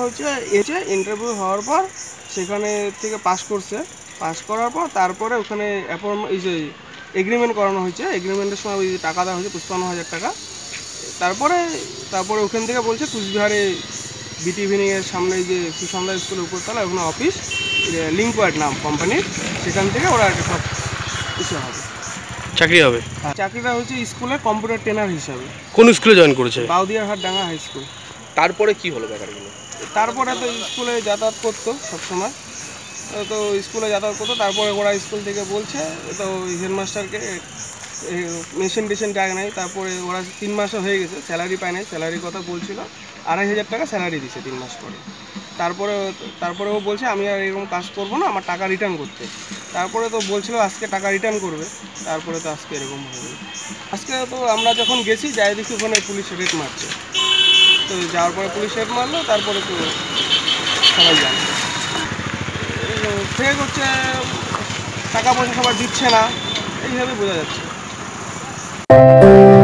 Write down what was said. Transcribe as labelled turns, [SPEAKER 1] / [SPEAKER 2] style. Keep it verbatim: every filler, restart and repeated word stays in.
[SPEAKER 1] হচ্ছে এসে ইন্টারভিউ হওয়ার পর সেখানে থেকে পাস করছে, পাস করার পর তারপরে ওখানে অ্যাপয়েন্টমেন্ট এই যে এগ্রিমেন্ট করানো হয়েছে, এগ্রিমেন্টের সময় ওই টাকা দেওয়া হয়েছে পঁচপান্ন হাজার টাকা। তারপরে তারপরে ওখান থেকে বলছে কুচবিহারে বিটি ইভিনিংয়ের সামনে যে সুসন্ধ্যা স্কুলের উপরতলা ওখানে অফিস, লিঙ্ক ওয়ার্ড নাম কোম্পানির, সেখান থেকে ওরা সব কিছু হবে,
[SPEAKER 2] চাকরি হবে।
[SPEAKER 1] হ্যাঁ, চাকরিটা হচ্ছে স্কুলে কম্পিউটার ট্রেনার হিসাবে।
[SPEAKER 2] কোন স্কুলে জয়েন করেছে?
[SPEAKER 1] Baudiarhat Danga high school.
[SPEAKER 2] তারপরে কি হলো ব্যাপারগুলো?
[SPEAKER 1] তারপরে তো স্কুলে যাতায়াত করতো সবসময়, তো স্কুলে যাতায়াত করতো। তারপরে ওরা স্কুল থেকে বলছে তো হেডমাস্টারকে মেশিন টেশিন টাকা নেই। তারপরে ওরা তিন মাসও হয়ে গেছে, স্যালারি পায় নাই। স্যালারির কথা বলছিল, আড়াই হাজার টাকা স্যালারি দিছে তিন মাস পরে। তারপরে তারপরে ও বলছে আমি আর এরকম কাজ করবো না, আমার টাকা রিটার্ন করতে। তারপরে তো বলছিল আজকে টাকা রিটার্ন করবে, তারপরে তো আজকে এরকম হবে। আজকে তো আমরা যখন গেছি যাই দেখি ওখানে পুলিশ রেড মারছে, তো যাওয়ার পরে পুলিশ রেড মারলো। তারপরে তো সবাই জানে ফেক হচ্ছে, টাকা পয়সা সবাই দিচ্ছে না, এইভাবে বোঝা যাচ্ছে।